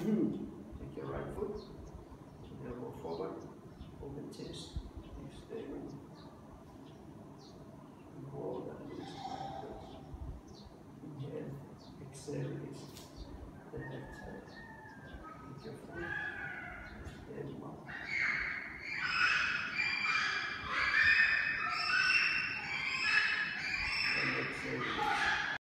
Take your right foot, elbow forward, open chest, extend, hold and release backwards. Inhale, exhale, release the left side. Take your foot.